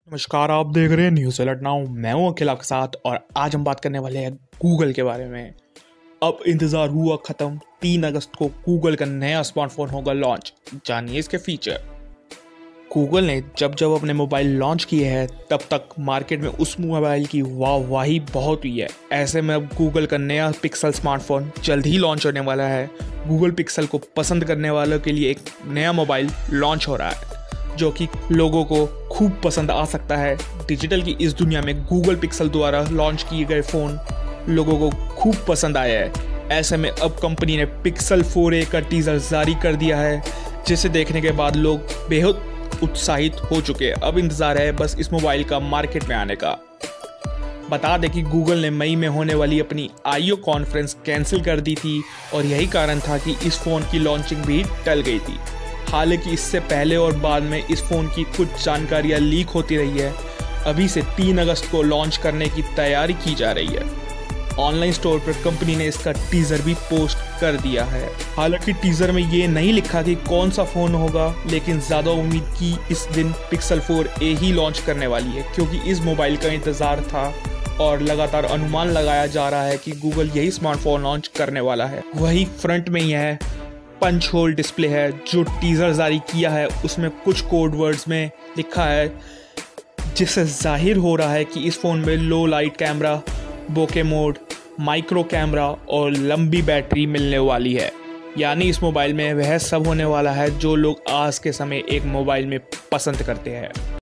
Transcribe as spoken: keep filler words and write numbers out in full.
नमस्कार, आप देख रहे हैं न्यूज़ अलर्ट नाउ। मैं हूं अखिल आपके साथ और आज हम बात करने वाले हैं गूगल के बारे में। अब इंतज़ार हुआ ख़त्म। तीन अगस्त को गूगल का नया स्मार्टफोन होगा लॉन्च। जानिए इसके फीचर। गूगल ने जब जब अपने मोबाइल लॉन्च किए हैं तब तक मार्केट में उस मोबाइल की वाहवाही बहुत हुई है। ऐसे में अब गूगल का नया पिक्सल स्मार्टफोन जल्द ही लॉन्च होने वाला है। गूगल पिक्सल को पसंद करने वालों के लिए एक नया मोबाइल लॉन्च हो रहा है जो कि लोगों को खूब पसंद आ सकता है। डिजिटल की इस दुनिया में गूगल पिक्सल द्वारा लॉन्च किए गए फ़ोन लोगों को खूब पसंद आया है। ऐसे में अब कंपनी ने पिक्सल फोर ए का टीज़र जारी कर दिया है जिसे देखने के बाद लोग बेहद उत्साहित हो चुके हैं। अब इंतज़ार है बस इस मोबाइल का मार्केट में आने का। बता दें कि गूगल ने मई में होने वाली अपनी आई ओ कॉन्फ्रेंस कैंसिल कर दी थी और यही कारण था कि इस फ़ोन की लॉन्चिंग भी टल गई थी। हालांकि इससे पहले और बाद में इस फ़ोन की कुछ जानकारियां लीक होती रही है। अभी से तीन अगस्त को लॉन्च करने की तैयारी की जा रही है। ऑनलाइन स्टोर पर कंपनी ने इसका टीज़र भी पोस्ट कर दिया है। हालांकि टीज़र में ये नहीं लिखा कि कौन सा फ़ोन होगा, लेकिन ज़्यादा उम्मीद की इस दिन पिक्सल फोर ए ही लॉन्च करने वाली है क्योंकि इस मोबाइल का इंतज़ार था और लगातार अनुमान लगाया जा रहा है कि गूगल यही स्मार्टफोन लॉन्च करने वाला है। वही फ्रंट में यह पंच होल डिस्प्ले है। जो टीज़र जारी किया है उसमें कुछ कोड वर्ड्स में लिखा है जिससे जाहिर हो रहा है कि इस फ़ोन में low light camera, bokeh mode, macro camera और लंबी बैटरी मिलने वाली है। यानी इस मोबाइल में वह सब होने वाला है जो लोग आज के समय एक मोबाइल में पसंद करते हैं।